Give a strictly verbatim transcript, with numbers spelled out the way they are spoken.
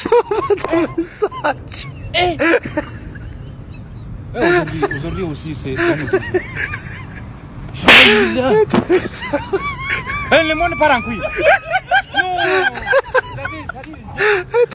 Ton message. Eh aujourd'hui, aujourd'hui aussi, c'est un autre jour. Alhamdulillah. Eh, le monde part en couille. Non. Ça dit, ça dit.